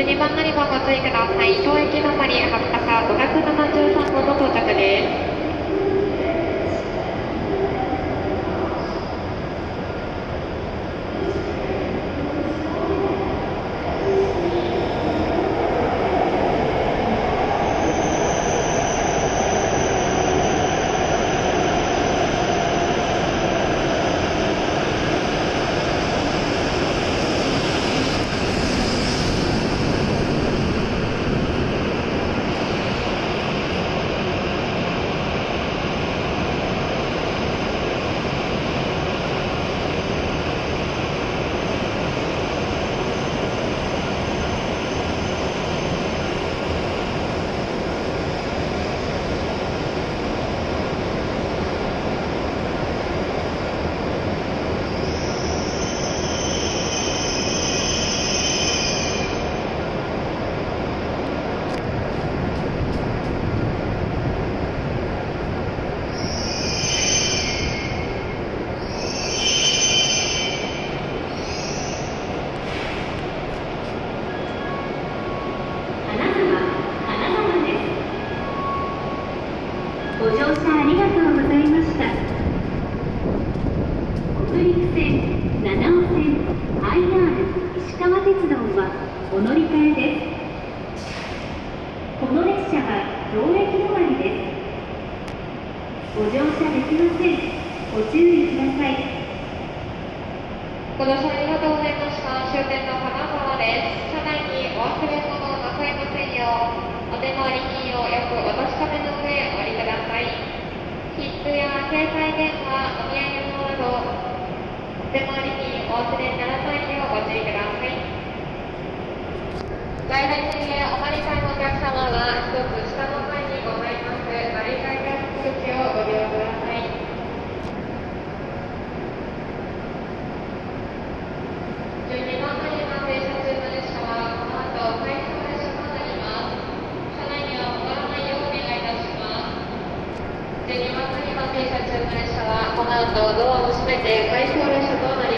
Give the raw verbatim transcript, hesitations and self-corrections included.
にばん乗り場ご注意ください。当駅止まりはったかごひゃくななじゅうさんごの到着です。 ご乗車ありがとうございました。北陸線、七尾線、アイアール 石川鉄道はお乗り換えです。この列車は上駅止まりです。ご乗車できません。ご注意ください。 ご乗車ありがとうございました。終点の金沢です。車内にお忘れ物をなさいませんよう。お手回り金をよくお確かめの上お降りください。切符や携帯電話、お土産物などお手回り金お忘れにならないようご注意ください。在来線へお乗り換えのお客様は一つ下の階にございます乗り換え手続きをご利用ください。じゅうにばん乗り場停車中の列車はこの後回送列車となります。車内には戻らないようお願いいたします。じゅうにばん乗り場停車中の列車はこの後ドアを閉めて回送列車となります。